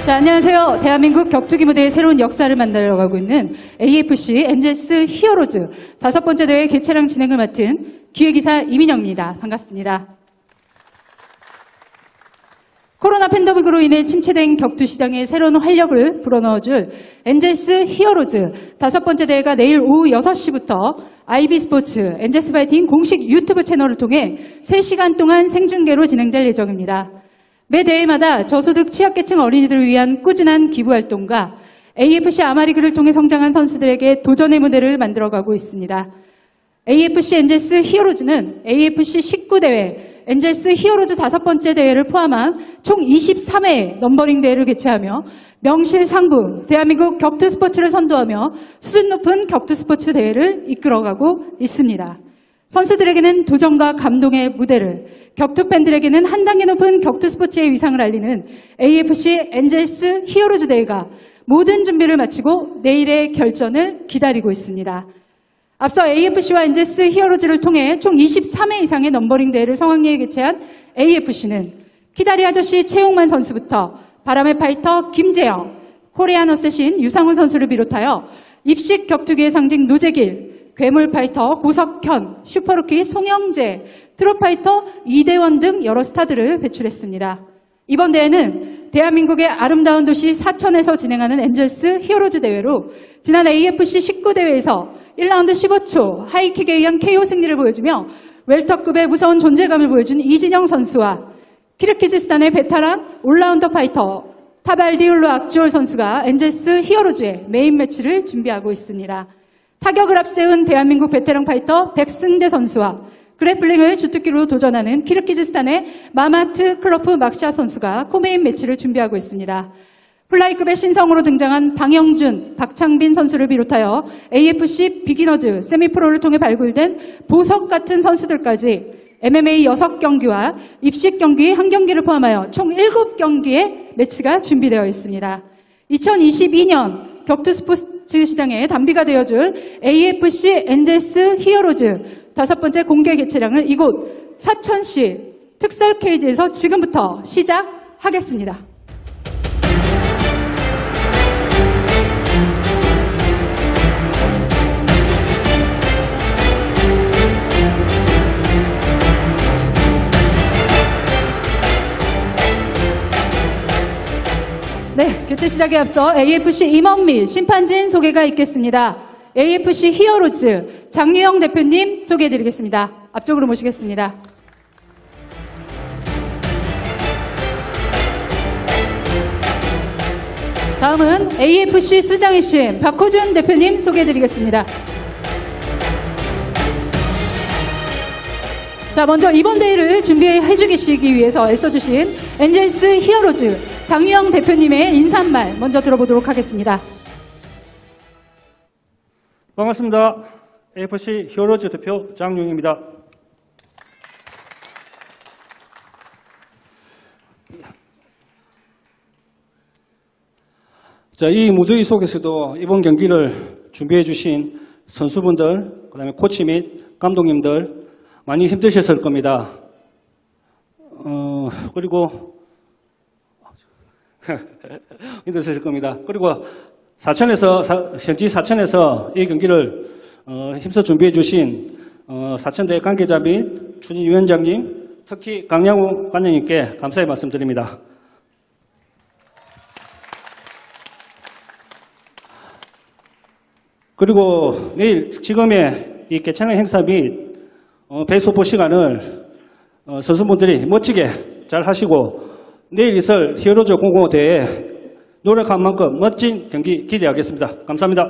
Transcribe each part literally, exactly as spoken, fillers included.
자, 안녕하세요. 대한민국 격투기 무대의 새로운 역사를 만들어가고 있는 에이에프씨 엔젤스 히어로즈 다섯 번째 대회 개최랑 진행을 맡은 기획이사 이민영입니다. 반갑습니다. 코로나 팬데믹으로 인해 침체된 격투 시장에 새로운 활력을 불어넣어줄 엔젤스 히어로즈 다섯 번째 대회가 내일 오후 여섯 시부터 아이비스포츠 엔젤스 파이팅 공식 유튜브 채널을 통해 세 시간 동안 생중계로 진행될 예정입니다. 매 대회마다 저소득 취약계층 어린이들을 위한 꾸준한 기부활동과 에이에프씨 아마리그를 통해 성장한 선수들에게 도전의 무대를 만들어가고 있습니다. 에이에프씨 엔젤스 히어로즈는 에이에프씨 십구 대회 엔젤스 히어로즈 다섯 번째 대회를 포함한 총 이십삼 회의 넘버링 대회를 개최하며 명실상부 대한민국 격투 스포츠를 선도하며 수준 높은 격투 스포츠 대회를 이끌어가고 있습니다. 선수들에게는 도전과 감동의 무대를, 격투 팬들에게는 한 단계 높은 격투 스포츠의 위상을 알리는 에이에프씨 엔젤스 히어로즈 대회가 모든 준비를 마치고 내일의 결전을 기다리고 있습니다. 앞서 에이에프씨와 엔젤스 히어로즈를 통해 총 이십삼 회 이상의 넘버링 대회를 성황리에 개최한 에이에프씨는 키다리 아저씨 최용만 선수부터 바람의 파이터 김재영, 코리안 어쌔신 유상훈 선수를 비롯하여 입식 격투기의 상징 노재길, 괴물 파이터 고석현, 슈퍼루키 송영재, 트롯 파이터 이대원 등 여러 스타들을 배출했습니다. 이번 대회는 대한민국의 아름다운 도시 사천에서 진행하는 엔젤스 히어로즈 대회로 지난 에이에프씨 십구 대회에서 일 라운드 십오 초 하이킥에 의한 케이오 승리를 보여주며 웰터급의 무서운 존재감을 보여준 이진영 선수와 키르기즈스탄의 베테랑 올라운더 파이터 타발디울루 악주올 선수가 엔젤스 히어로즈의 메인 매치를 준비하고 있습니다. 타격을 앞세운 대한민국 베테랑 파이터 백승대 선수와 그래플링을 주특기로 도전하는 키르기즈스탄의 마마트 클로프 막샤 선수가 코메인 매치를 준비하고 있습니다. 플라이급의 신성으로 등장한 방영준, 박창빈 선수를 비롯하여 에이에프씨 비기너즈, 세미프로를 통해 발굴된 보석 같은 선수들까지 엠엠에이 여섯 경기와 입식 경기 한 경기를 포함하여 총 일곱 경기의 매치가 준비되어 있습니다. 이천이십이 년 격투 스포츠 시장에 단비가 되어줄 에이에프씨 엔젤스 히어로즈 다섯 번째 공개 개최량을 이곳 사천시 특설 케이지에서 지금부터 시작하겠습니다. 네, 교체 시작에 앞서 에이에프씨 임원 및 심판진 소개가 있겠습니다. 에이에프씨 히어로즈 장유영 대표님 소개해드리겠습니다. 앞쪽으로 모시겠습니다. 다음은 에이에프씨 수장이신 박호준 대표님 소개해드리겠습니다. 자, 먼저 이번 대회를 준비해 주시기 위해서 애써주신 엔젤스 히어로즈 장유영 대표님의 인사말 먼저 들어보도록 하겠습니다. 반갑습니다. 에이에프씨 히어로즈 대표 장유영입니다. 자, 이 무더위 속에서도 이번 경기를 준비해 주신 선수분들, 그 다음에 코치 및 감독님들 많이 힘드셨을 겁니다. 어, 그리고, 힘드셨을 겁니다. 그리고 사천에서, 사, 현지 사천에서 이 경기를 어, 힘써 준비해 주신 어, 사천대 관계자 및 추진위원장님, 특히 강양우 관장님께 감사의 말씀드립니다. 그리고 내일 지금의 이 개최하는 행사 및 어, 배수포 시간을 어, 선수분들이 멋지게 잘 하시고 내일 있을 히어로즈 공공오 대회에 노력한 만큼 멋진 경기 기대하겠습니다. 감사합니다.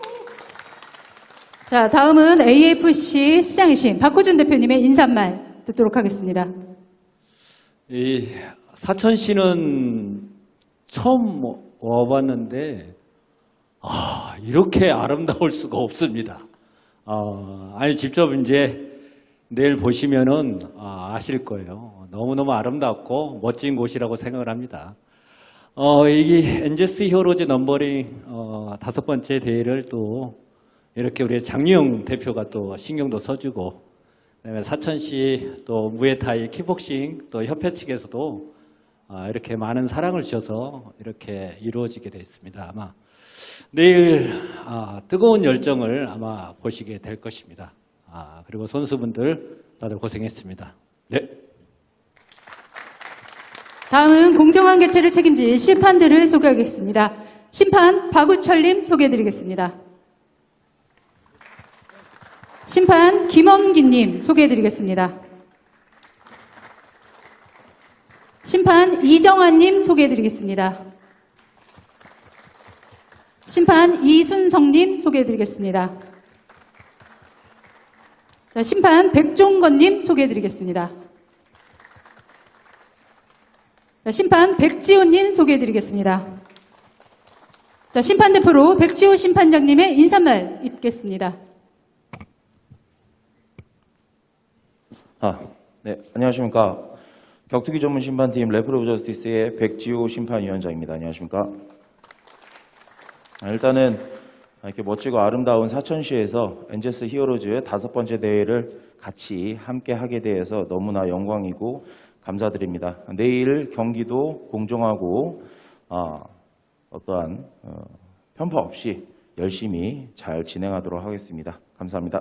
자, 다음은 에이에프씨 시장이신 박호준 대표님의 인사말 듣도록 하겠습니다. 이 사천시는 처음 와봤는데 아, 이렇게 아름다울 수가 없습니다. 어, 아니 직접 이제 내일 보시면은 아, 아실 거예요. 너무너무 아름답고 멋진 곳이라고 생각을 합니다. 어, 이 엔젤스 히어로즈 넘버링 어, 다섯 번째 대회를 또 이렇게 우리 장유영 대표가 또 신경도 써주고, 그다음에 사천시 또 무에타이 킥복싱 또 협회 측에서도 아, 이렇게 많은 사랑을 주셔서 이렇게 이루어지게 됐습니다. 아마 내일 아, 뜨거운 열정을 아마 보시게 될 것입니다. 아, 그리고 선수분들 다들 고생했습니다. 네. 다음은 공정한 개최를 책임질 심판들을 소개하겠습니다. 심판 박우철님 소개해드리겠습니다. 심판 김원기님 소개해드리겠습니다. 심판 이정환님 소개해드리겠습니다. 심판 이순성님 소개해드리겠습니다. 자, 심판 백종건님 소개해드리겠습니다. 자, 심판 백지호님 소개해드리겠습니다. 자, 심판대 프로 백지호 심판장님의 인사말 있겠습니다. 아, 네, 안녕하십니까. 격투기 전문 심판팀 레프리 오브 저스티스의 백지호 심판위원장입니다. 안녕하십니까. 아, 일단은 이렇게 멋지고 아름다운 사천시에서 엔제스 히어로즈 다섯 번째 대회를 같이 함께 하게 돼서 너무나 영광이고 감사드립니다. 내일 경기도 공정하고 어, 어떠한 어, 편파 없이 열심히 잘 진행하도록 하겠습니다. 감사합니다.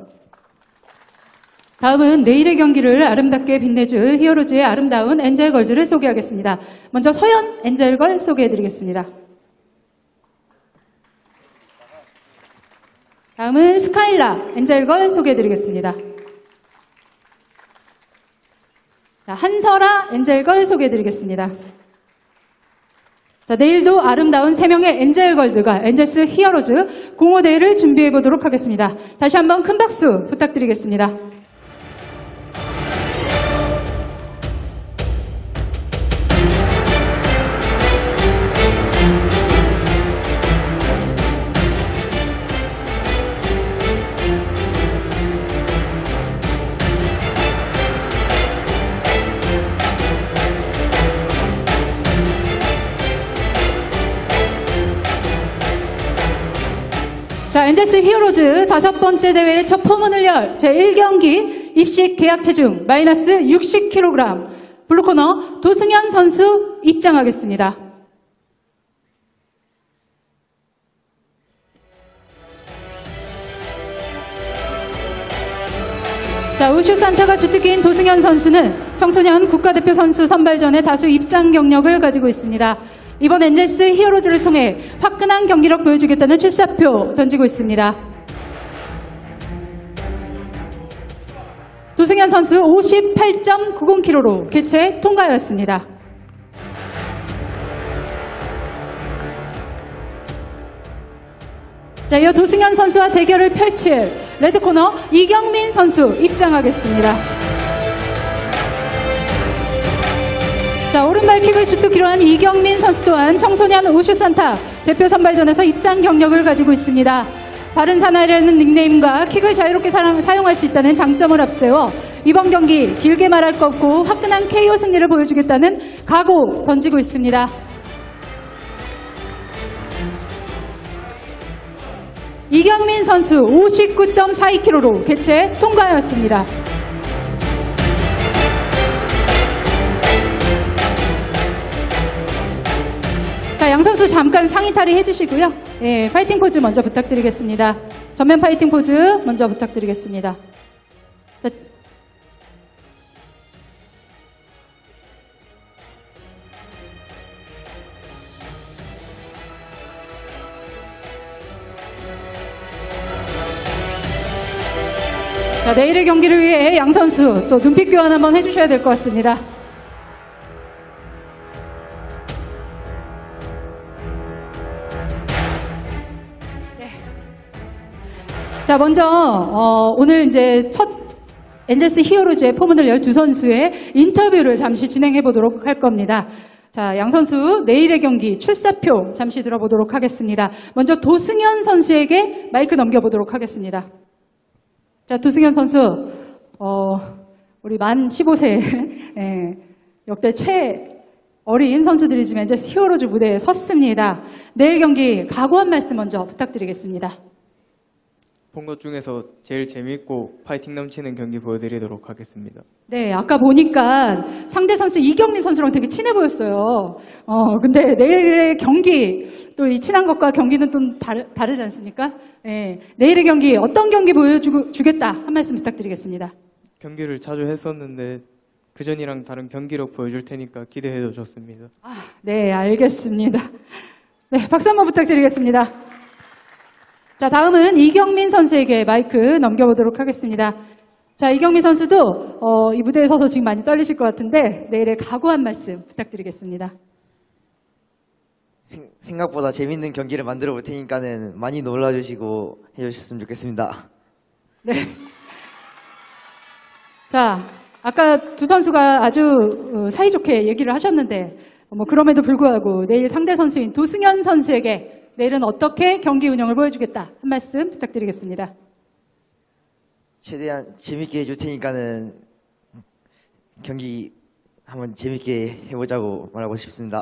다음은 내일의 경기를 아름답게 빛내줄 히어로즈의 아름다운 엔젤걸즈를 소개하겠습니다. 먼저 서현 엔젤걸 소개해드리겠습니다. 다음은 스카일라 엔젤걸 소개해드리겠습니다. 자, 한설아 엔젤걸 소개해드리겠습니다. 자, 내일도 아름다운 세 명의 엔젤걸즈가 엔젤스 히어로즈 공호대회를 준비해보도록 하겠습니다. 다시 한번 큰 박수 부탁드리겠습니다. 자, 엔제스 히어로즈 다섯 번째 대회의 첫 포문을 열 제일 경기 입식 계약 체중 마이너스 육십 킬로그램 블루코너 도승현 선수 입장하겠습니다. 자, 우슈 산타가 주특기인 도승현 선수는 청소년 국가대표 선수 선발전에 다수 입상 경력을 가지고 있습니다. 이번 엔젤스 히어로즈를 통해 화끈한 경기력 보여주겠다는 출사표 던지고 있습니다. 도승현 선수 오십팔 점 구십 킬로그램로 개최 통과였습니다. 자, 이어 도승현 선수와 대결을 펼칠 레드코너 이경민 선수 입장하겠습니다. 자, 오른발 킥을 주특기로 한 이경민 선수 또한 청소년 우슈산타 대표 선발전에서 입상 경력을 가지고 있습니다. 바른 사나이라는 닉네임과 킥을 자유롭게 사용할 수 있다는 장점을 앞세워 이번 경기 길게 말할 거 없고 화끈한 케이오 승리를 보여주겠다는 각오 던지고 있습니다. 이경민 선수 오십구 점 사이 킬로그램로 개최 통과하였습니다. 자, 양 선수 잠깐 상의 탈의 해주시고요. 예, 파이팅 포즈 먼저 부탁드리겠습니다. 전면 파이팅 포즈 먼저 부탁드리겠습니다. 자, 자, 내일의 경기를 위해 양 선수 또 눈빛 교환 한번 해주셔야 될 것 같습니다. 자, 먼저 어, 오늘 이제 첫 엔젤스 히어로즈의 포문을 열 두 선수의 인터뷰를 잠시 진행해 보도록 할 겁니다. 자, 양 선수 내일의 경기 출사표 잠시 들어보도록 하겠습니다. 먼저 도승현 선수에게 마이크 넘겨보도록 하겠습니다. 자, 도승현 선수, 어, 우리 만 십오 세 예, 역대 최 어린 선수들이 지금 엔젤스 히어로즈 무대에 섰습니다. 내일 경기 각오 한 말씀 먼저 부탁드리겠습니다. 본 것 중에서 제일 재밌고 파이팅 넘치는 경기 보여드리도록 하겠습니다. 네, 아까 보니까 상대 선수 이경민 선수랑 되게 친해 보였어요. 어, 근데 내일의 경기, 또 이 친한 것과 경기는 좀 다르, 다르지 않습니까? 네, 내일의 경기 어떤 경기 보여주겠다 한 말씀 부탁드리겠습니다. 경기를 자주 했었는데 그전이랑 다른 경기력 보여줄 테니까 기대해도 좋습니다. 아, 네, 알겠습니다. 네, 박수 한번 부탁드리겠습니다. 자, 다음은 이경민 선수에게 마이크 넘겨보도록 하겠습니다. 자, 이경민 선수도 어, 이 무대에 서서 지금 많이 떨리실 것 같은데 내일의 각오 한 말씀 부탁드리겠습니다. 생, 생각보다 재밌는 경기를 만들어 볼 테니까는 많이 놀라주시고 해주셨으면 좋겠습니다. 네. 자, 아까 두 선수가 아주 사이좋게 얘기를 하셨는데 뭐 그럼에도 불구하고 내일 상대 선수인 도승현 선수에게 내일은 어떻게 경기 운영을 보여주겠다 한 말씀 부탁드리겠습니다. 최대한 재밌게 해줄 테니까는 경기 한번 재밌게 해보자고 말하고 싶습니다.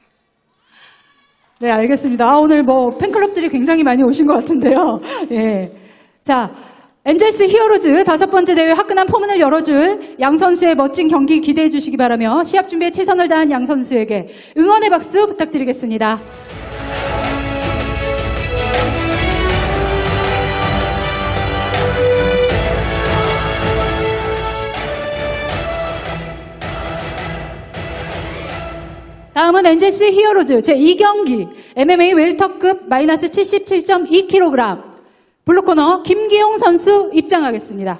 네, 알겠습니다. 아, 오늘 뭐 팬클럽들이 굉장히 많이 오신 것 같은데요. 예. 자, 엔젤스 히어로즈 다섯 번째 대회 화끈한 포문을 열어줄 양 선수의 멋진 경기 기대해 주시기 바라며 시합 준비에 최선을 다한 양 선수에게 응원의 박수 부탁드리겠습니다. 다음은 엔젤스 히어로즈 제이 경기 엠엠에이 웰터급 마이너스 칠십칠 점 이 킬로그램 블루코너 김기용 선수 입장하겠습니다.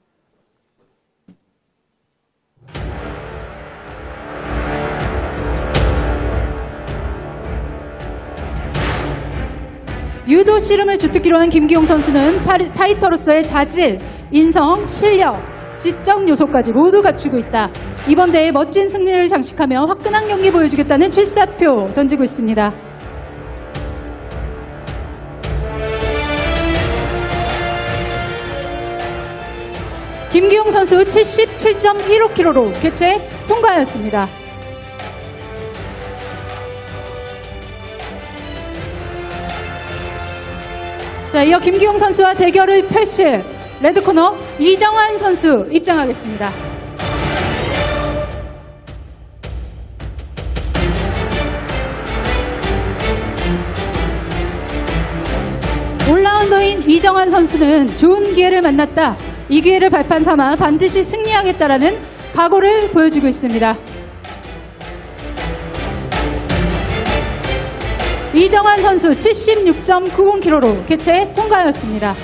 유도 씨름을 주특기로 한 김기용 선수는 파리, 파이터로서의 자질, 인성, 실력, 지적 요소까지 모두 갖추고 있다. 이번 대회 멋진 승리를 장식하며 화끈한 경기 보여주겠다는 출사표 던지고 있습니다. 김기용 선수 칠십칠 점 일오 킬로그램로 개최 통과하였습니다. 자, 이어 김기용 선수와 대결을 펼칠 레드코너 이정환 선수 입장하겠습니다. 올라운더인 이정환 선수는 좋은 기회를 만났다. 이 기회를 발판 삼아 반드시 승리하겠다라는 각오를 보여주고 있습니다. 이정환 선수 칠십육 점 구공 킬로그램로 개최 통과하였습니다.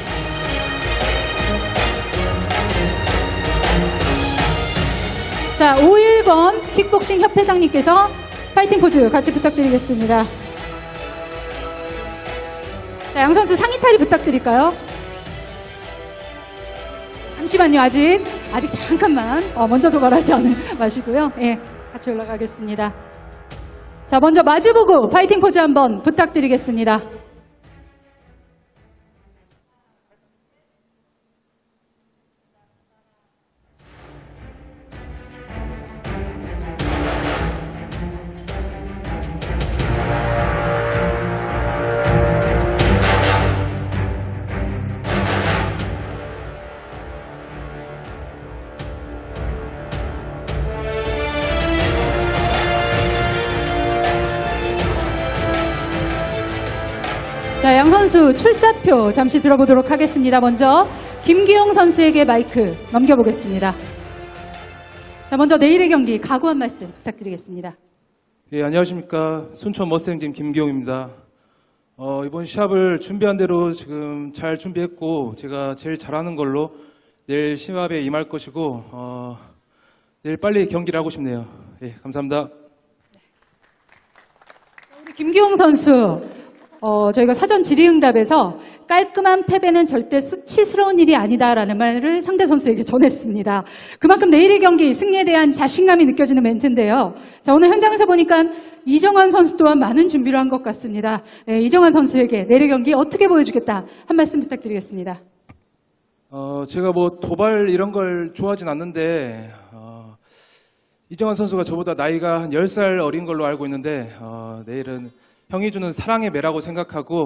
자, 오일 번 킥복싱 협회장님께서 파이팅 포즈 같이 부탁드리겠습니다. 자, 양 선수 상의 탈의 부탁드릴까요? 잠시만요. 아직 아직 잠깐만 어, 먼저 도발하지 않, 마시고요. 예, 같이 올라가겠습니다. 자, 먼저 마주보고 파이팅 포즈 한번 부탁드리겠습니다. 자, 양 선수 출사표 잠시 들어보도록 하겠습니다. 먼저 김기용 선수에게 마이크 넘겨보겠습니다. 자, 먼저 내일의 경기 각오 한 말씀 부탁드리겠습니다. 예, 안녕하십니까. 순천 머스탱짐 김기용입니다. 어, 이번 시합을 준비한 대로 지금 잘 준비했고 제가 제일 잘하는 걸로 내일 시합에 임할 것이고 어, 내일 빨리 경기를 하고 싶네요. 예, 감사합니다. 우리 김기용 선수 어, 저희가 사전 질의응답에서 깔끔한 패배는 절대 수치스러운 일이 아니다라는 말을 상대 선수에게 전했습니다. 그만큼 내일의 경기 승리에 대한 자신감이 느껴지는 멘트인데요. 자, 오늘 현장에서 보니까 이정환 선수 또한 많은 준비를 한 것 같습니다. 네, 이정환 선수에게 내일의 경기 어떻게 보여주겠다 한 말씀 부탁드리겠습니다. 어, 제가 뭐 도발 이런 걸 좋아하진 않는데 어, 이정환 선수가 저보다 나이가 한 열 살 어린 걸로 알고 있는데 어, 내일은 형이 주는 사랑의 매라고 생각하고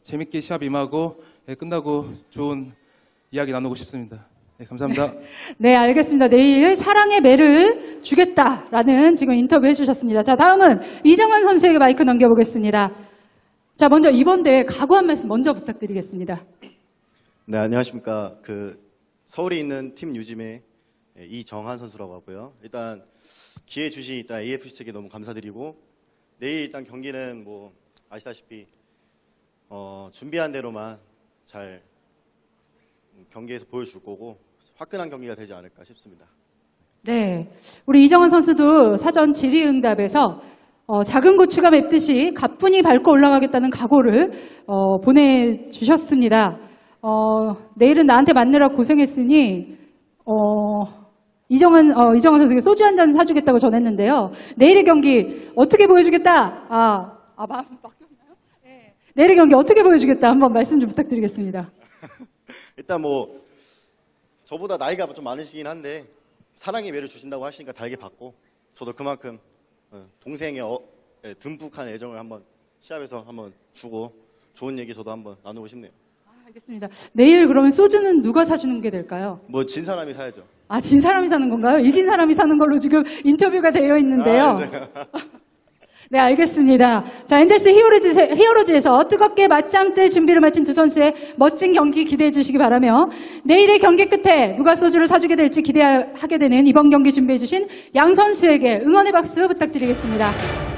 재밌게 시합 임하고 예, 끝나고 좋은 이야기 나누고 싶습니다. 네, 감사합니다. 네, 알겠습니다. 내일 사랑의 매를 주겠다라는 지금 인터뷰 해주셨습니다. 자, 다음은 이정환 선수에게 마이크 넘겨보겠습니다. 자, 먼저 이번 대회 각오 한 말씀 먼저 부탁드리겠습니다. 네, 안녕하십니까. 그 서울에 있는 팀 유짐의 이정환 선수라고 하고요. 일단 기회 주신 일단 에이에프씨 측에 너무 감사드리고 내일 일단 경기는 뭐 아시다시피 어, 준비한 대로만 잘 경기에서 보여줄 거고 화끈한 경기가 되지 않을까 싶습니다. 네, 우리 이정환 선수도 사전 질의응답에서 어, 작은 고추가 맵듯이 가뿐히 밟고 올라가겠다는 각오를 어, 보내주셨습니다. 어, 내일은 나한테 맞느라 고생했으니 어, 이정환, 어, 이정환 선수에게 소주 한 잔 사주겠다고 전했는데요. 내일의 경기 어떻게 보여주겠다? 아, 아 마, 바뀌었나요? 네. 내일의 경기 어떻게 보여주겠다? 한번 말씀 좀 부탁드리겠습니다. 일단 뭐 저보다 나이가 좀 많으시긴 한데 사랑의 매를 주신다고 하시니까 달게 받고 저도 그만큼 동생의 어, 예, 듬뿍한 애정을 한번 시합에서 한번 주고 좋은 얘기 저도 한번 나누고 싶네요. 아, 알겠습니다. 내일 그러면 소주는 누가 사주는 게 될까요? 뭐 진 사람이 사야죠. 아, 진 사람이 사는 건가요? 이긴 사람이 사는 걸로 지금 인터뷰가 되어 있는데요. 아, 네. 네, 알겠습니다. 자, 엔젤스 히어로즈, 히어로즈에서 뜨겁게 맞짱 뜰 준비를 마친 두 선수의 멋진 경기 기대해 주시기 바라며 내일의 경기 끝에 누가 소주를 사주게 될지 기대하게 되는 이번 경기 준비해 주신 양 선수에게 응원의 박수 부탁드리겠습니다.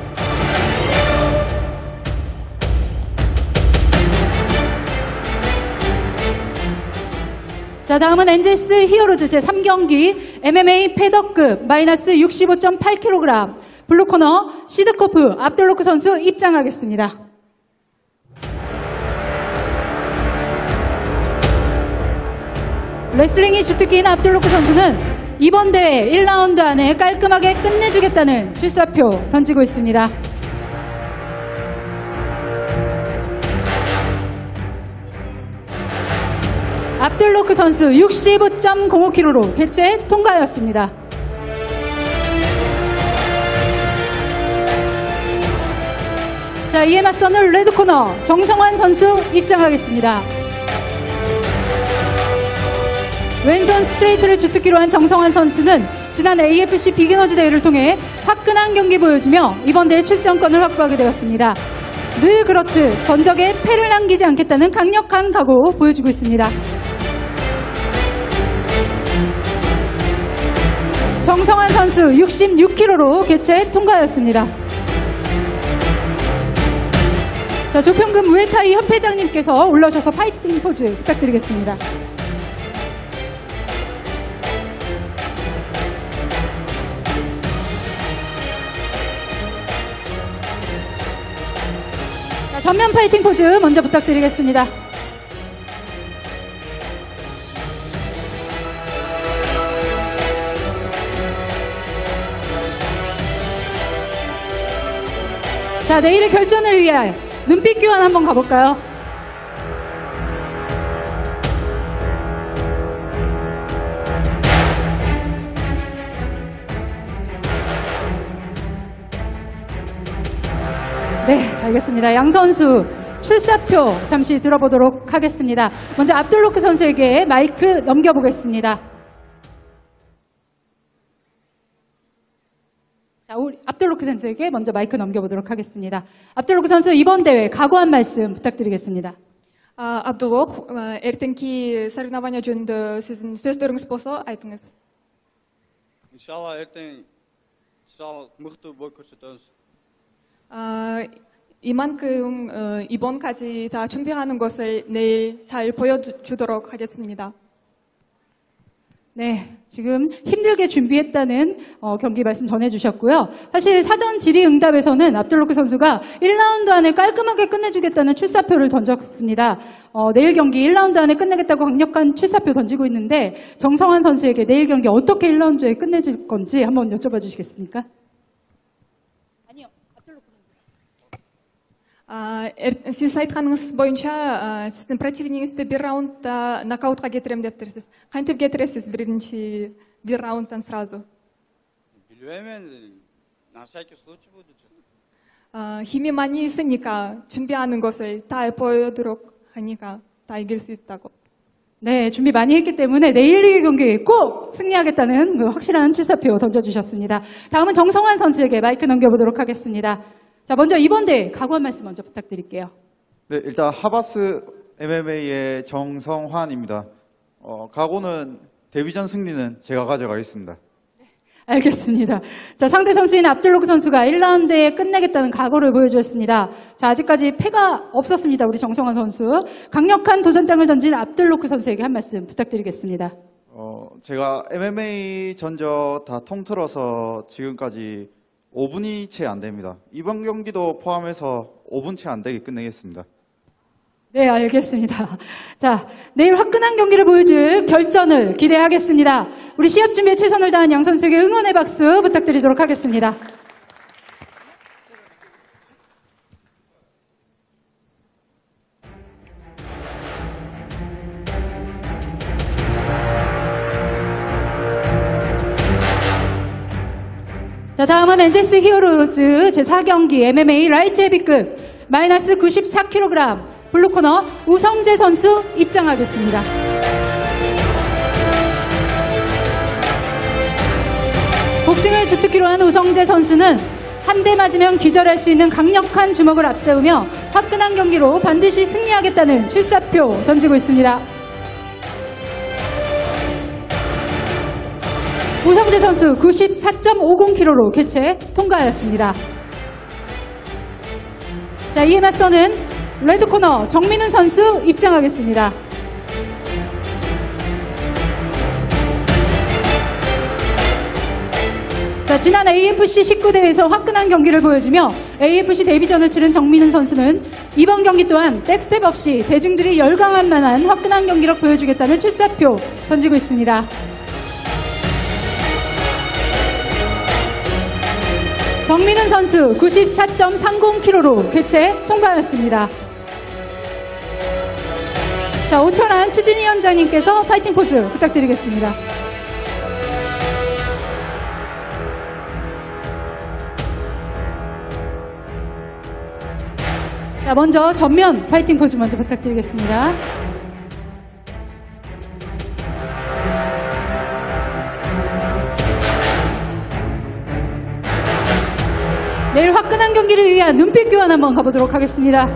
자, 다음은 엔젤스 히어로즈 제삼 경기 엠엠에이 패더급 마이너스 육십오 점 팔 킬로그램 블루코너 시드코프 압돌로크 선수 입장하겠습니다. 레슬링이 주특기인 압돌로크 선수는 이번 대회 일 라운드 안에 깔끔하게 끝내주겠다는 출사표 던지고 있습니다. 압돌로크 선수 육십오 점 공오 킬로그램로 개최 통과하였습니다. 자, 이에 맞서는 레드코너 정성환 선수 입장하겠습니다. 왼손 스트레이트를 주특기로 한 정성환 선수는 지난 에이에프씨 비기너즈 대회를 통해 화끈한 경기 보여주며 이번 대회 출전권을 확보하게 되었습니다. 늘 그렇듯 전적에 패를 남기지 않겠다는 강력한 각오 보여주고 있습니다. 정성환 선수 육십육 킬로그램로 개최 통과하였습니다. 자, 조평금 무에타이 협회장님께서 올라오셔서 파이팅 포즈 부탁드리겠습니다. 자, 전면 파이팅 포즈 먼저 부탁드리겠습니다. 자, 내일의 결전을 위하여 눈빛 교환 한번 가볼까요? 네, 알겠습니다. 양 선수 출사표 잠시 들어보도록 하겠습니다. 먼저 압돌로크 선수에게 마이크 넘겨보겠습니다. 자, 우리 압돌로크 선수에게 먼저 마이크 넘겨보도록 하겠습니다. 압돌로크 선수 이번 대회 각오 한 말씀 부탁드리겠습니다. Абдулох, ертеңки соревнования жөнінде сіздің сөздеріңіз болса айтыңыз. Иншалла ертең иншалла мықты бой көрсетеміз. 이만큼 이번까지 다 준비하는 것을 내일 잘 보여주도록 하겠습니다. 네, 지금 힘들게 준비했다는 어, 경기 말씀 전해주셨고요. 사실 사전 질의응답에서는 압돌로크 선수가 일 라운드 안에 깔끔하게 끝내주겠다는 출사표를 던졌습니다. 어, 내일 경기 일 라운드 안에 끝내겠다고 강력한 출사표 던지고 있는데 정성환 선수에게 내일 경기 어떻게 일 라운드에 끝내줄 건지 한번 여쭤봐 주시겠습니까? 아니요, 압돌로크 선수. Сіз айтқаныңыз бойынша сіздің противнигіңізді бір раундта нокаутқа кетірем деп тұрсыз. Қайтып кетіресіз бірінші бір раундтан сразу? Білмеймін, на всякий случай буду. 어, 힘이 많이 있으니까 준비하는 것을 다 보여도록 하니까 다 이길 수 있다고. 네, 준비 많이 했기 때문에 내일 경기 꼭 승리하겠다는 그 확실한 출사표 던져주셨습니다. 다음은 정성환 선수에게 마이크 넘겨보도록 하겠습니다. 자, 먼저 이번 대회 각오 한 말씀 먼저 부탁드릴게요. 네, 일단 하바스 엠엠에이의 정성환입니다. 어, 각오는 데뷔전 승리는 제가 가져가겠습니다. 알겠습니다. 자, 상대 선수인 압둘로크 선수가 일 라운드에 끝내겠다는 각오를 보여주었습니다. 자, 아직까지 패가 없었습니다. 우리 정성환 선수. 강력한 도전장을 던진 압둘로크 선수에게 한 말씀 부탁드리겠습니다. 어, 제가 엠엠에이 전적 다 통틀어서 지금까지 오 분이 채 안 됩니다. 이번 경기도 포함해서 오 분 채 안 되게 끝내겠습니다. 네, 알겠습니다. 자, 내일 화끈한 경기를 보여줄 결전을 기대하겠습니다. 우리 시합 준비에 최선을 다한 양 선수에게 응원의 박수 부탁드리도록 하겠습니다. 자, 다음은 엔젤스 히어로즈 제사 경기 엠엠에이 라이트 헤비급 마이너스 구십사 킬로그램 블루코너 우성재 선수 입장하겠습니다. 복싱을 주특기로 한 우성재 선수는 한 대 맞으면 기절할 수 있는 강력한 주먹을 앞세우며 화끈한 경기로 반드시 승리하겠다는 출사표 던지고 있습니다. 우성재 선수 구십사 점 오공 킬로그램로 개최 통과하였습니다. 자, 이에 맞서는 레드코너 정민훈 선수 입장하겠습니다. 자, 지난 에이에프씨 십구 대회에서 화끈한 경기를 보여주며 에이에프씨 데뷔전을 치른 정민훈 선수는 이번 경기 또한 백스텝 없이 대중들이 열광할 만한 화끈한 경기력 보여주겠다는 출사표 던지고 있습니다. 정민훈 선수 구십사 점 삼공 킬로그램로 개최 통과하였습니다. 자, 오천안 추진희 위원장님께서 파이팅 포즈 부탁드리겠습니다. 자, 먼저 전면 파이팅 포즈 먼저 부탁드리겠습니다. 내일 화끈한 경기를 위한 눈빛 교환 한번 가보도록 하겠습니다.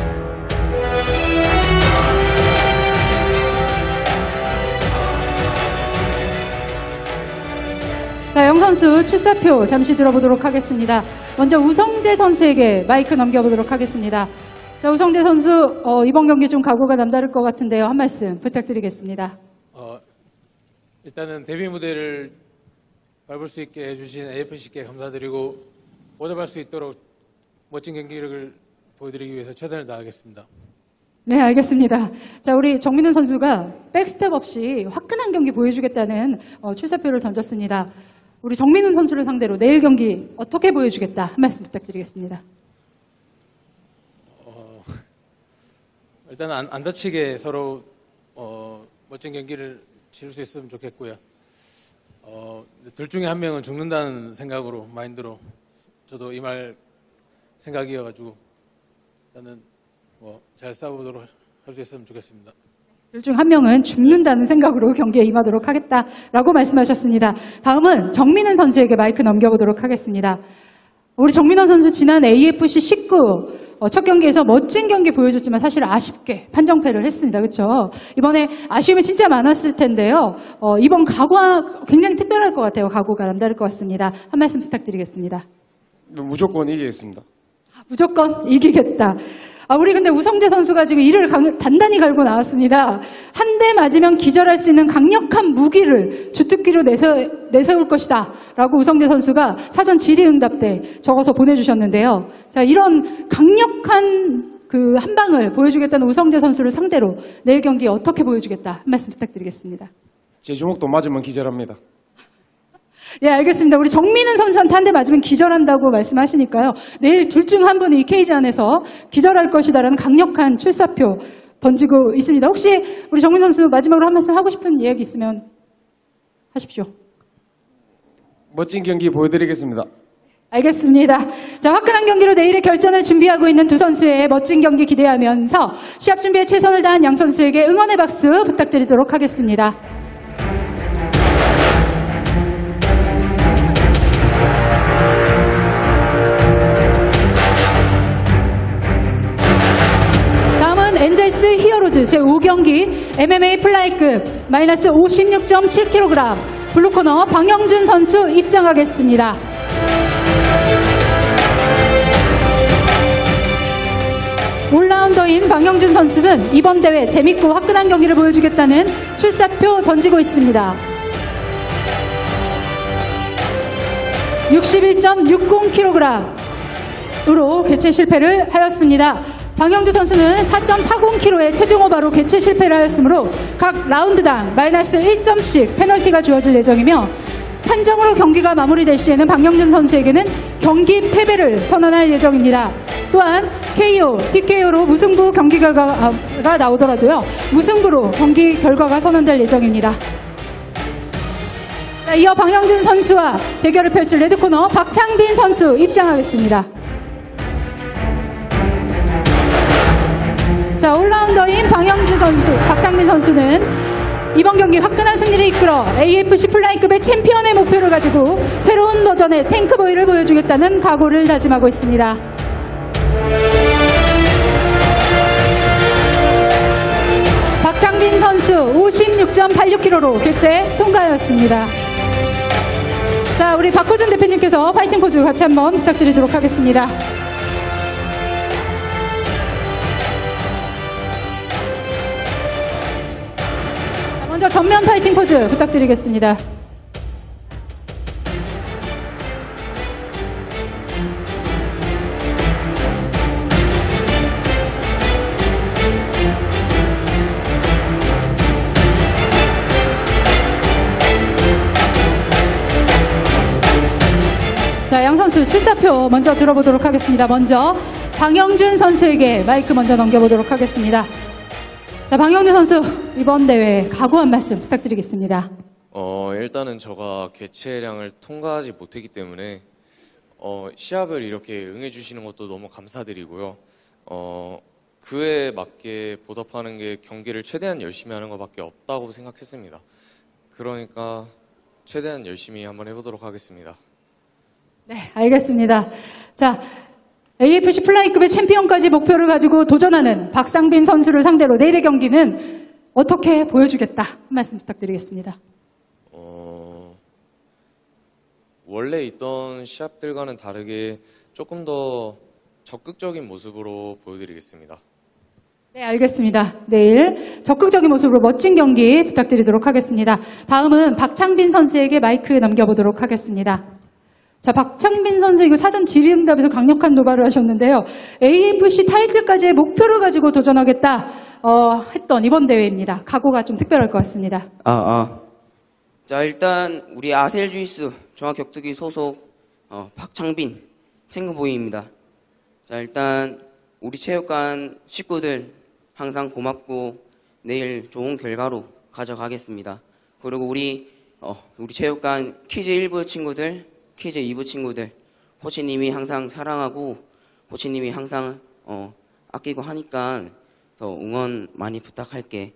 자, 영 선수 출사표 잠시 들어보도록 하겠습니다. 먼저 우성재 선수에게 마이크 넘겨보도록 하겠습니다. 자, 우성재 선수 어, 이번 경기 좀 각오가 남다를 것 같은데요. 한 말씀 부탁드리겠습니다. 어, 일단은 데뷔 무대를 밟을 수 있게 해주신 에이에프씨께 감사드리고 보답할 수 있도록 멋진 경기력을 보여드리기 위해서 최선을 다하겠습니다. 네, 알겠습니다. 자, 우리 정민훈 선수가 백스텝 없이 화끈한 경기 보여주겠다는 어, 출사표를 던졌습니다. 우리 정민훈 선수를 상대로 내일 경기 어떻게 보여주겠다 한 말씀 부탁드리겠습니다. 어, 일단 안, 안 다치게 서로 어, 멋진 경기를 치를 수 있으면 좋겠고요. 어, 둘 중에 한 명은 죽는다는 생각으로 마인드로 저도 이 말 생각이어가지고 일단은 뭐 잘 싸우도록 할 수 있으면 좋겠습니다. 둘 중 한 명은 죽는다는 생각으로 경기에 임하도록 하겠다라고 말씀하셨습니다. 다음은 정민훈 선수에게 마이크 넘겨보도록 하겠습니다. 우리 정민훈 선수 지난 에이에프씨 십구 어, 첫 경기에서 멋진 경기 보여줬지만 사실 아쉽게 판정패를 했습니다. 그렇죠? 이번에 아쉬움이 진짜 많았을 텐데요. 어, 이번 각오가 굉장히 특별할 것 같아요. 각오가 남다를 것 같습니다. 한 말씀 부탁드리겠습니다. 무조건 이기겠습니다. 무조건 이기겠다. 아, 우리 근데 우성재 선수가 지금 이를 강, 단단히 갈고 나왔습니다. 한 대 맞으면 기절할 수 있는 강력한 무기를 주특기로 내세, 내세울 것이다 라고 우성재 선수가 사전 질의응답 때 적어서 보내주셨는데요. 자, 이런 강력한 그 한 방을 보여주겠다는 우성재 선수를 상대로 내일 경기 어떻게 보여주겠다 한 말씀 부탁드리겠습니다. 제 주먹도 맞으면 기절합니다. 예, 알겠습니다. 우리 정민훈 선수한테 한 대 맞으면 기절한다고 말씀하시니까요. 내일 둘 중 한 분이 이 케이지 안에서 기절할 것이다라는 강력한 출사표 던지고 있습니다. 혹시 우리 정민훈 선수 마지막으로 한 말씀 하고 싶은 이야기 있으면 하십시오. 멋진 경기 보여드리겠습니다. 알겠습니다. 자, 화끈한 경기로 내일의 결전을 준비하고 있는 두 선수의 멋진 경기 기대하면서 시합 준비에 최선을 다한 양 선수에게 응원의 박수 부탁드리도록 하겠습니다. 다음은 엔젤스 히어로즈 제오 경기 엠엠에이 플라이급 마이너스 오십육 점 칠 킬로그램 블루코너 방영준 선수 입장하겠습니다. 올라운더인 방영준 선수는 이번 대회 재밌고 화끈한 경기를 보여주겠다는 출사표 던지고 있습니다. 육십일 점 육십 킬로그램으로 개체 실패를 하였습니다. 방영준 선수는 사 점 사십 킬로그램의 체중 오버로 개체 실패를 하였으므로 각 라운드당 마이너스 일 점씩 페널티가 주어질 예정이며 판정으로 경기가 마무리될 시에는 방영준 선수에게는 경기 패배를 선언할 예정입니다. 또한 케이오, 티케이오로 무승부 경기 결과가 나오더라도요. 무승부로 경기 결과가 선언될 예정입니다. 자, 이어 방영준 선수와 대결을 펼칠 레드코너 박창빈 선수 입장하겠습니다. 자, 올라운더인 방영준 선수, 박창빈 선수는 이번 경기 화끈한 승리를 이끌어 에이에프씨 플라이급의 챔피언의 목표를 가지고 새로운 버전의 탱크보이를 보여주겠다는 각오를 다짐하고 있습니다. 박창빈 선수 오십육 점 팔육 킬로그램로 개최 통과하였습니다. 자, 우리 박호준 대표님께서 파이팅 포즈 같이 한번 부탁드리도록 하겠습니다. 먼저 전면 파이팅 포즈 부탁드리겠습니다. 자, 양 선수 출사표 먼저 들어보도록 하겠습니다. 먼저 방영준 선수에게 마이크 먼저 넘겨보도록 하겠습니다. 자, 방영준 선수 이번 대회 각오 한 말씀 부탁드리겠습니다. 어, 일단은 제가 개체량을 통과하지 못했기 때문에 어, 시합을 이렇게 응해주시는 것도 너무 감사드리고요. 어, 그에 맞게 보답하는 게 경기를 최대한 열심히 하는 것밖에 없다고 생각했습니다. 그러니까 최대한 열심히 한번 해보도록 하겠습니다. 네, 알겠습니다. 자, 에이에프씨 플라이급의 챔피언까지 목표를 가지고 도전하는 박상빈 선수를 상대로 내일의 경기는 어떻게 보여주겠다 한 말씀 부탁드리겠습니다. 어, 원래 있던 시합들과는 다르게 조금 더 적극적인 모습으로 보여드리겠습니다. 네, 알겠습니다. 내일 적극적인 모습으로 멋진 경기 부탁드리도록 하겠습니다. 다음은 박창빈 선수에게 마이크 넘겨보도록 하겠습니다. 자, 박창빈 선수 이거 사전 질의응답에서 강력한 도발을 하셨는데요. 에이에프씨 타이틀까지의 목표를 가지고 도전하겠다 어, 했던 이번 대회입니다. 각오가 좀 특별할 것 같습니다. 아, 아. 자, 일단 우리 아셀 주이스 종합격투기 소속 어, 박창빈 챙그보이입니다. 자, 일단 우리 체육관 식구들 항상 고맙고 내일 좋은 결과로 가져가겠습니다. 그리고 우리 어, 우리 체육관 키즈 일 부 친구들, 키즈 이 부 친구들, 코치님이 항상 사랑하고 코치님이 항상 어, 아끼고 하니까 더 응원 많이 부탁할게.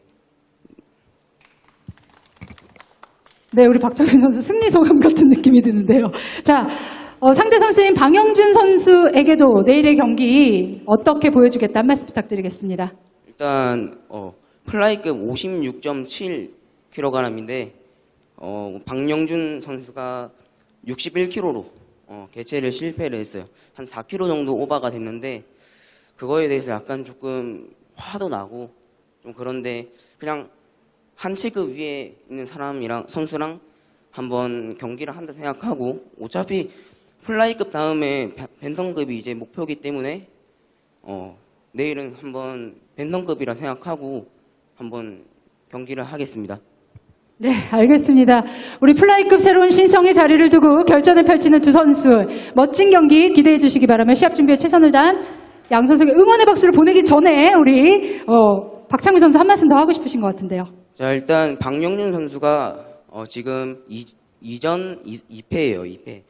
네, 우리 박창빈 선수 승리 소감 같은 느낌이 드는데요. 자, 어, 상대 선수인 방영준 선수에게도 내일의 경기 어떻게 보여주겠다 한 말씀 부탁드리겠습니다. 일단 어, 플라이급 오십육 점 칠 킬로그램인데 어, 방영준 선수가 육십일 킬로그램로 어, 개체를 실패를 했어요. 한 사 킬로그램 정도 오버가 됐는데 그거에 대해서 약간 조금 화도 나고 좀 그런데 그냥 한 체급 위에 있는 사람이랑 선수랑 한번 경기를 한다 생각하고 어차피 플라이급 다음에 벤턴급이 이제 목표이기 때문에 어, 내일은 한번 벤턴급이라 생각하고 한번 경기를 하겠습니다. 네, 알겠습니다. 우리 플라이급 새로운 신성의 자리를 두고 결전을 펼치는 두 선수 멋진 경기 기대해 주시기 바라며 시합 준비에 최선을 다한 양 선수에게 응원의 박수를 보내기 전에 우리 어, 박창민 선수 한 말씀 더 하고 싶으신 것 같은데요. 자, 일단 방영준 선수가 어, 지금 이, 이전 이 패예요. 이 패.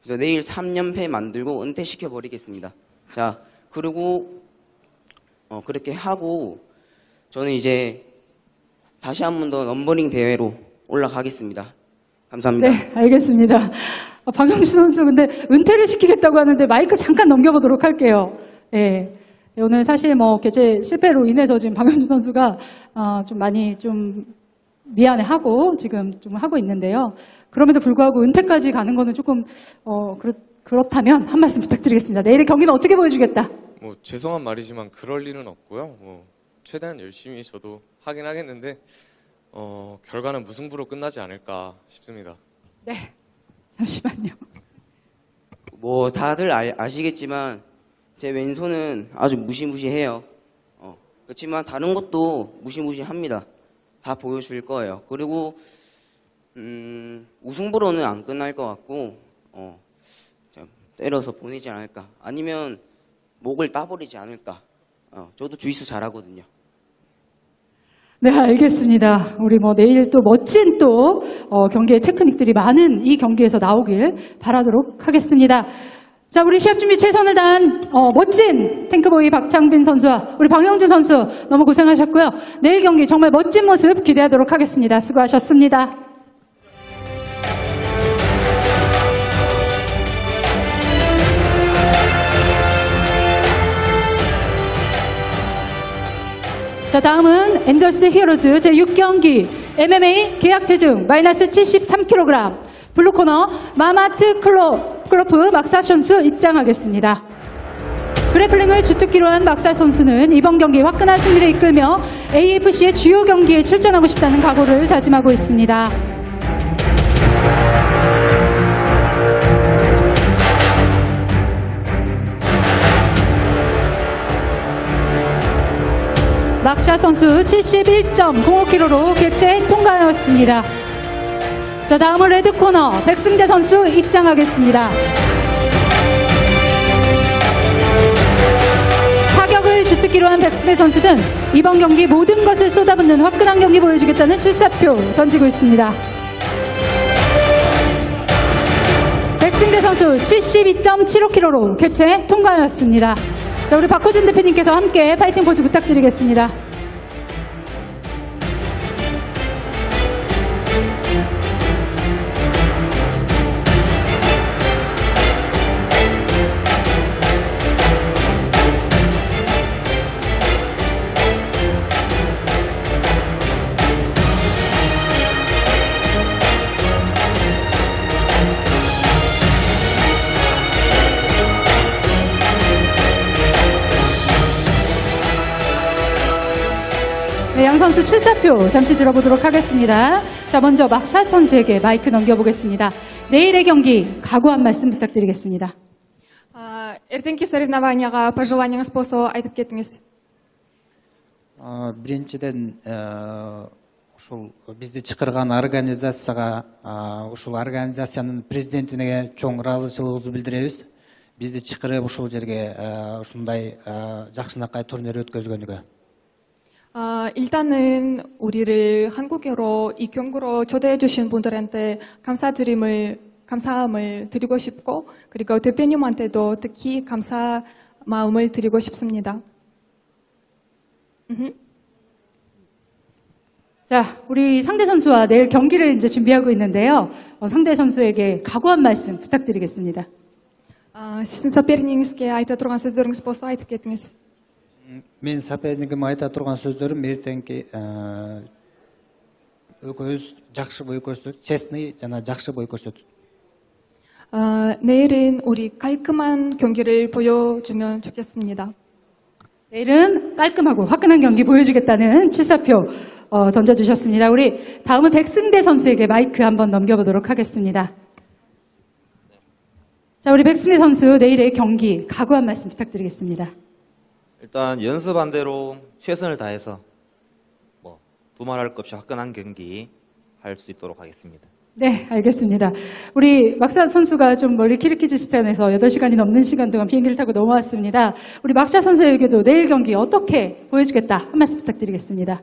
그래서 내일 삼 연패 만들고 은퇴시켜 버리겠습니다. 자, 그리고 어, 그렇게 하고 저는 이제 다시 한 번 더 넘버링 대회로 올라가겠습니다. 감사합니다. 네, 알겠습니다. 어, 박영주 선수 근데 은퇴를 시키겠다고 하는데 마이크 잠깐 넘겨보도록 할게요. 예. 오늘 사실 뭐 개최 실패로 인해서 지금 박영주 선수가 어, 좀 많이 좀 미안해하고 지금 좀 하고 있는데요. 그럼에도 불구하고 은퇴까지 가는 거는 조금 어, 그렇, 그렇다면 한 말씀 부탁드리겠습니다. 내일의 경기는 어떻게 보여주겠다? 뭐 죄송한 말이지만 그럴 일은 없고요. 뭐 최대한 열심히 저도 하긴 하겠는데 어, 결과는 무승부로 끝나지 않을까 싶습니다. 네, 잠시만요. 뭐 다들 아, 아시겠지만 제 왼손은 아주 무시무시해요. 어, 그렇지만 다른 것도 무시무시합니다. 다 보여줄 거예요. 그리고 음, 우승부로는 안 끝날 것 같고 어, 때려서 보내지 않을까. 아니면 목을 따버리지 않을까. 어, 저도 주짓수 잘하거든요. 네, 알겠습니다. 우리 뭐 내일 또 멋진 또 어, 경기의 테크닉들이 많은 이 경기에서 나오길 바라도록 하겠습니다. 자, 우리 시합 준비 최선을 다한 어, 멋진 탱크보이 박창빈 선수와 우리 박영준 선수 너무 고생하셨고요. 내일 경기 정말 멋진 모습 기대하도록 하겠습니다. 수고하셨습니다. 자, 다음은 엔젤스 히어로즈 제육 경기 엠엠에이 계약 체중 마이너스 칠십삼 킬로그램 블루코너 마마트 클로, 클로프 막사 선수 입장하겠습니다. 그래플링을 주특기로 한 막사 선수는 이번 경기 화끈한 승리를 이끌며 에이에프씨의 주요 경기에 출전하고 싶다는 각오를 다짐하고 있습니다. 막샤 선수 칠십일 점 공오 킬로그램로 개최 통과하였습니다. 자, 다음은 레드코너 백승대 선수 입장하겠습니다. 타격을 주특기로 한 백승대 선수는 이번 경기 모든 것을 쏟아붓는 화끈한 경기 보여주겠다는 출사표 던지고 있습니다. 백승대 선수 칠십이 점 칠오 킬로그램로 개최 통과하였습니다. 자, 우리 박호준 대표님께서 함께 파이팅 포즈 부탁드리겠습니다. 네, 양 선수 출사표 잠시 들어보도록 하겠습니다. 자, 먼저 막샷 선수에게 마이크 넘겨보겠습니다. 내일의 경기 각오 한 말씀 부탁드리겠습니다. 아, ертеңгі соревнованияға пожеланияңыз болса айтып кетіңіз. 아, біріншіден ә, ушул бизди чакырган организацияга ә, ушул организациянын президентине чоң ыраазычылыгыбызды билдиребиз. Бизди чакырып ушул жерге ә, ушундай ә, жакшынакай турнир өткөзгөнүгө. 아, 일단은 우리를 한국으로 이 경기로 초대해 주신 분들한테 감사드림을 감사함을 드리고 싶고 그리고 대표님한테도 특히 감사 마음을 드리고 싶습니다. 음흠. 자, 우리 상대 선수와 내일 경기를 이제 준비하고 있는데요. 어, 상대 선수에게 각오 한 말씀 부탁드리겠습니다. 아, sizin сопернигingizге айта турган сөздөрүңүз болсо айтып кетиңиз. Мен сопернигиме айта турган сөздөрүм эртеңки экөөбүз жакшы бой көрсөтүп, честный жана жакшы бой көрсөтүп. 아, 내일은 우리 깔끔한 경기를 보여주면 좋겠습니다. 내일은 깔끔하고 화끈한 경기 보여주겠다는 출사표 어, 던져주셨습니다. 우리 다음은 백승대 선수에게 마이크 한번 넘겨보도록 하겠습니다. 자, 우리 백승대 선수 내일의 경기 각오 한 말씀 부탁드리겠습니다. 일단 연습한 대로 최선을 다해서 뭐 두말할 것 없이 화끈한 경기 할 수 있도록 하겠습니다. 네, 알겠습니다. 우리 막사 선수가 좀 멀리 키르기즈스탄에서 여덟 시간이 넘는 시간 동안 비행기를 타고 넘어왔습니다. 우리 막샤 선수에게도 내일 경기 어떻게 보여주겠다 한 말씀 부탁드리겠습니다.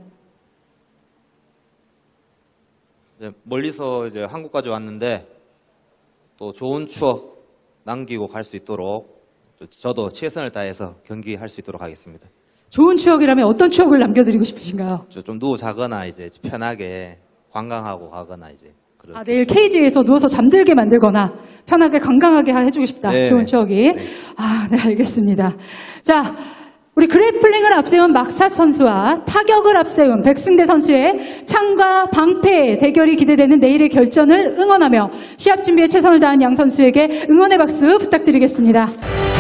이제 멀리서 이제 한국까지 왔는데 또 좋은 추억 남기고 갈 수 있도록 저도 최선을 다해서 경기할 수 있도록 하겠습니다. 좋은 추억이라면 어떤 추억을 남겨드리고 싶으신가요? 저 좀 누워 자거나 이제 편하게 관광하고 가거나 이제 그런. 아, 내일 케이지에서 누워서 잠들게 만들거나 편하게 건강하게 해주고 싶다. 네. 좋은 추억이. 아, 네, 알겠습니다. 자, 우리 그래플링을 앞세운 막샷 선수와 타격을 앞세운 백승대 선수의 창과 방패의 대결이 기대되는 내일의 결전을 응원하며 시합 준비에 최선을 다한 양 선수에게 응원의 박수 부탁드리겠습니다.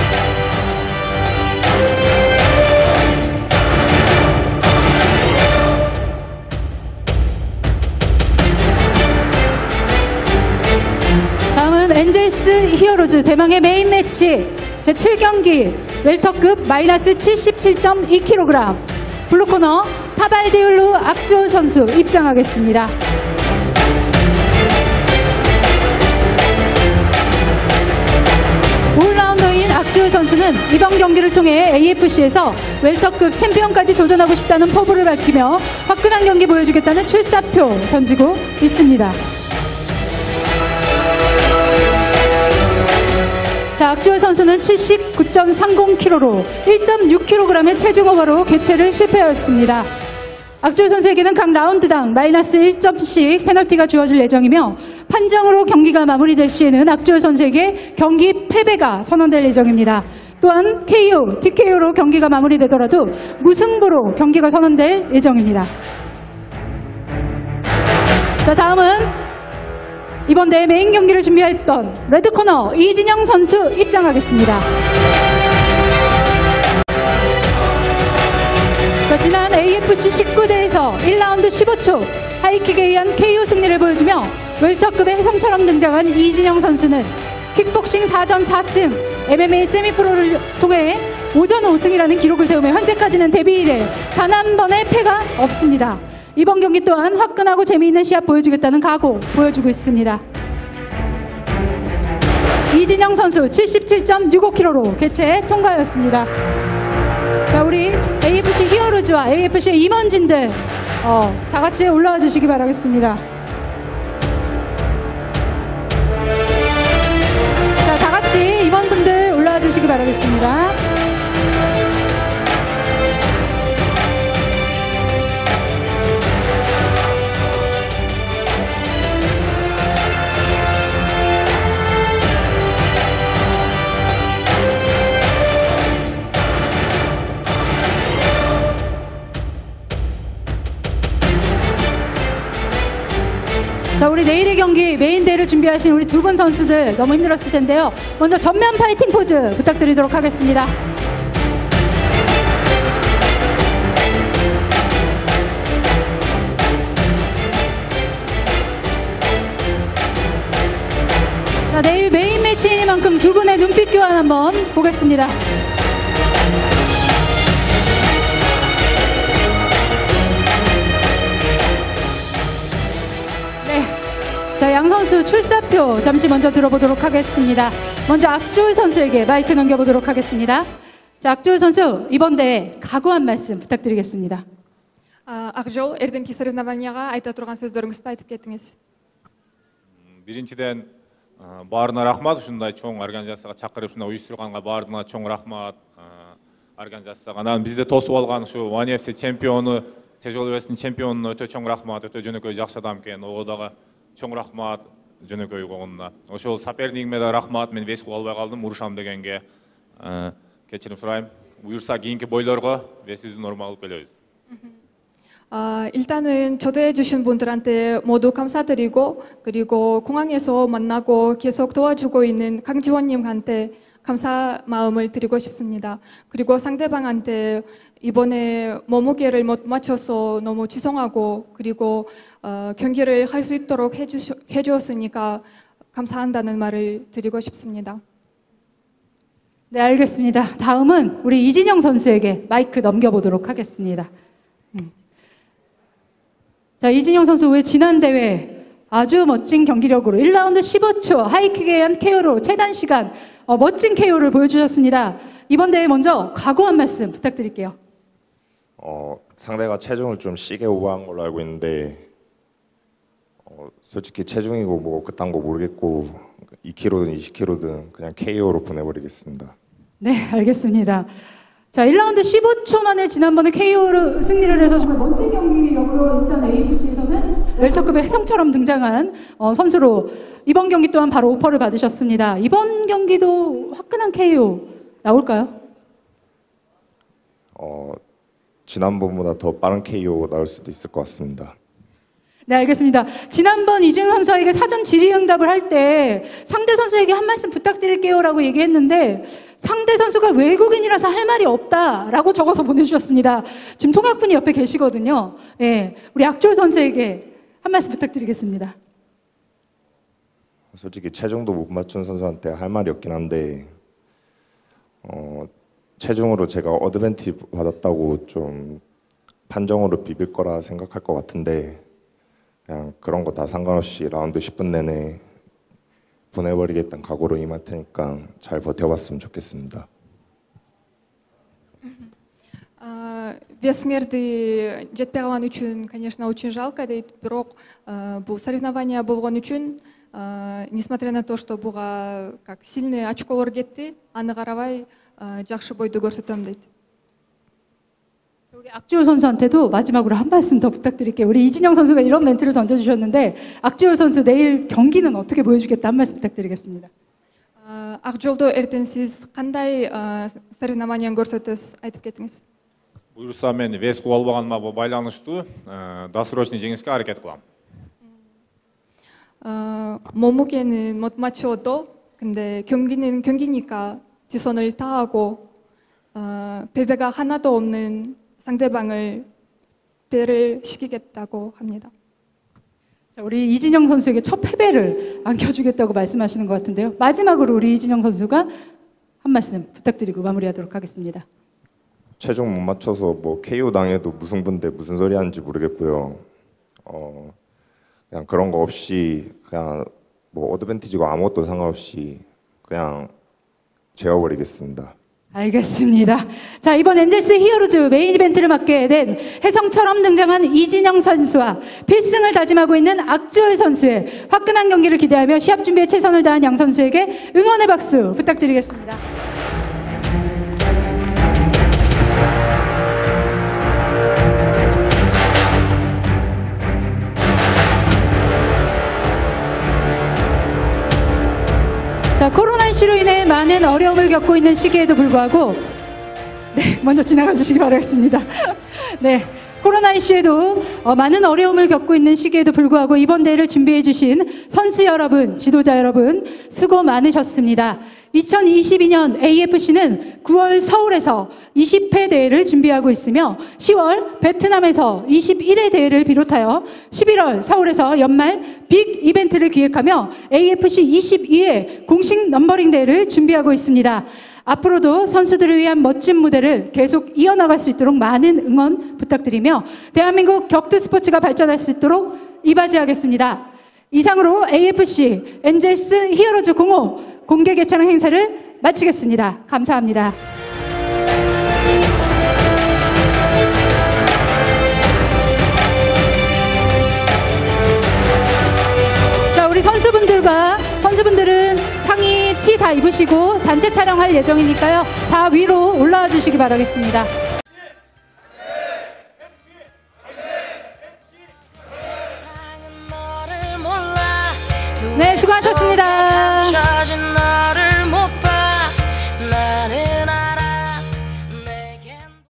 다음은 엔젤스 히어로즈 대망의 메인 매치 제칠 경기 웰터급 마이너스 칠십칠 점 이 킬로그램 블루코너 타발디울루 악주호 선수 입장하겠습니다. 올라운더인 악주호 선수는 이번 경기를 통해 에이에프씨에서 웰터급 챔피언까지 도전하고 싶다는 포부를 밝히며 화끈한 경기 보여주겠다는 출사표 던지고 있습니다. 자, 악주호 선수는 칠십구 점 삼십 킬로그램로 일 점 육 킬로그램의 체중 오버로 개최를 실패하였습니다. 악주호 선수에게는 각 라운드당 마이너스 일 점씩 페널티가 주어질 예정이며 판정으로 경기가 마무리될 시에는 악주호 선수에게 경기 패배가 선언될 예정입니다. 또한 케이오, 티케이오로 경기가 마무리되더라도 무승부로 경기가 선언될 예정입니다. 자, 다음은 이번 대회 메인 경기를 준비했던 레드코너 이진영 선수 입장하겠습니다. 자, 지난 에이에프씨 십구 대에서 일 라운드 십오 초 하이킥에 의한 케이오 승리를 보여주며 웰터급의 혜성처럼 등장한 이진영 선수는 킥복싱 사 전 사 승, 엠엠에이 세미프로를 통해 오 전 오 승이라는 기록을 세우며 현재까지는 데뷔 이래 단 한 번의 패가 없습니다. 이번 경기 또한 화끈하고 재미있는 시합 보여주겠다는 각오 보여주고 있습니다. 이진영 선수 칠십칠 점 육오 킬로그램로 개최 통과하였습니다. 자, 우리 에이에프씨 히어로즈와 에이에프씨 임원진들 어, 다 같이 올라와 주시기 바라겠습니다. 자, 다 같이 임원분들 올라와 주시기 바라겠습니다. 자, 우리 내일의 경기 메인 대회를 준비하신 우리 두 분 선수들 너무 힘들었을 텐데요. 먼저 전면 파이팅 포즈 부탁드리도록 하겠습니다. 자, 내일 메인 매치이니만큼 두 분의 눈빛 교환 한번 보겠습니다. 자, 양 선수 출사표 잠시 먼저 들어보도록 하겠습니다. 먼저 악주호 선수에게 마이크 넘겨보도록 하겠습니다. 자, 악주호 선수 이번 대회 각오 한 말씀 부탁드리겠습니다. Ақжол, ертеңгі соревнованияға айта тұрған сөздеріңізді айтып кетіңіз. Биринчиден баарына рахмат, ушундай чоң организацияга чакырып, ушундай уюштурганга баарына чоң рахмат. Организацияга анан бизди тосуп алган ушу One эф си чемпиону, тяжелый вестин чемпионуна өтө чоң рахмат, өтө жөнөкөй жакшы адам экен. Ого дагы чоң рахмат жөнөкөй болгонуна. Ошол сопернигиме да рахмат, мен вес кыла албай калдым, урушам дегенге. Кечирим сурайм. Буюрса кийинки бойлорго весибизди норма алып келебиз. 아, 일단은 초대해 주신 분들한테 모두 감사드리고, 그리고 공항에서 만나고 계속 도와주고 있는 강지원님한테 감사 마음을 드리고 싶습니다. 그리고 상대방한테 이번에 몸무게를 못 맞춰서 너무 죄송하고, 그리고 어, 경기를 할 수 있도록 해주, 해주었으니까 감사한다는 말을 드리고 싶습니다. 네, 알겠습니다. 다음은 우리 이진영 선수에게 마이크 넘겨보도록 하겠습니다. 음. 자, 이진영 선수 왜 지난 대회 아주 멋진 경기력으로 일 라운드 십오 초 하이킥에 의한 케이오로 최단 시간 어, 멋진 케이오를 보여주셨습니다. 이번 대회 먼저 각오 한 말씀 부탁드릴게요. 어, 상대가 체중을 좀 시게 오버한 걸로 알고 있는데 어, 솔직히 체중이고 뭐 그딴 거 모르겠고 이 킬로미터든 이십 킬로미터든 그냥 케이오로 보내버리겠습니다. 네, 알겠습니다. 자, 일 라운드 십오 초 만에 지난번에 케이오로 승리를 해서 정말 멋진 경기력으로 일단 에이에프씨에서는 웰터급의 혜성처럼 등장한 어, 선수로 이번 경기 또한 바로 오퍼를 받으셨습니다. 이번 경기도 화끈한 케이오 나올까요? 어, 지난번보다 더 빠른 케이오 나올 수도 있을 것 같습니다. 네, 알겠습니다. 지난번 이진영 선수에게 사전 질의응답을 할 때 상대 선수에게 한 말씀 부탁드릴게요라고 얘기했는데 상대 선수가 외국인이라서 할 말이 없다라고 적어서 보내주셨습니다. 지금 통역분이 옆에 계시거든요. 예, 우리 악졸 선수에게 한 말씀 부탁드리겠습니다. 솔직히 체중도 못 맞춘 선수한테 할 말이 없긴 한데 어, 체중으로 제가 어드밴티지 받았다고 좀 판정으로 비빌 거라 생각할 것 같은데 그냥 그런 거 다 상관없이 라운드 십 분 내내 보내버리겠다는 각오로 임할 테니까 잘 버텨봤으면 좋겠습니다. Вес мерди жетпеген үчүн, конечно, очень жалко дейт, бирок бул соревнования болгон үчүн, несмотря на то, что буга как сильный очколор кетти, аны карабай жакшы бойду көрсөтөм дейт. 우리 악지호 선수한테도 마지막으로 한 말씀 더 부탁드릴게요. 우리 이진영 선수가 이런 멘트를 던져주셨는데 악지호 선수 내일 경기는 어떻게 보여주겠다 한 말씀 부탁드리겠습니다. Акжолдо эртең сиз кандай соревнованияны көрсөтөсүз, айтып кетиңиз. Буюрса мен вес куб албаганыма байланыштуу досрочный жеңишке аракет кылам. 몸무게는 못 맞춰도 근데 경기는 경기니까 지선을 다하고 패배가 하나도 없는 상대방을 배를 시키겠다고 합니다. 자, 우리 이진영 선수에게 첫 패배를 안겨주겠다고 말씀하시는 것 같은데요. 마지막으로 우리 이진영 선수가 한 말씀 부탁드리고 마무리하도록 하겠습니다. 체중 못 맞춰서 뭐 케이오 당해도 무승부인데 무슨 소리 하는지 모르겠고요. 어, 그냥 그런 거 없이 그냥 뭐 어드밴티지고 아무것도 상관없이 그냥 재워버리겠습니다. 알겠습니다. 자, 이번 엔젤스 히어로즈 메인 이벤트를 맡게 된 혜성처럼 등장한 이진영 선수와 필승을 다짐하고 있는 악지월 선수의 화끈한 경기를 기대하며 시합 준비에 최선을 다한 양 선수에게 응원의 박수 부탁드리겠습니다. 자, 코로나 이슈로 인해 많은 어려움을 겪고 있는 시기에도 불구하고 네, 먼저 지나가 주시기 바라겠습니다. 네, 코로나 이슈에도 어, 많은 어려움을 겪고 있는 시기에도 불구하고 이번 대회를 준비해 주신 선수 여러분, 지도자 여러분 수고 많으셨습니다. 이천이십이 년 에이에프씨는 구월 서울에서 이십 회 대회를 준비하고 있으며 시월 베트남에서 이십일 회 대회를 비롯하여 십일월 서울에서 연말 빅 이벤트를 기획하며 에이에프씨 이십이 회 공식 넘버링 대회를 준비하고 있습니다. 앞으로도 선수들을 위한 멋진 무대를 계속 이어나갈 수 있도록 많은 응원 부탁드리며 대한민국 격투 스포츠가 발전할 수 있도록 이바지하겠습니다. 이상으로 에이에프씨 엔젤스 히어로즈 공호 공개 개최랑 행사를 마치겠습니다. 감사합니다. 자, 우리 선수분들과 선수분들은 상의 티 다 입으시고 단체 촬영할 예정이니까요. 다 위로 올라와 주시기 바라겠습니다. 네, 수고하셨습니다.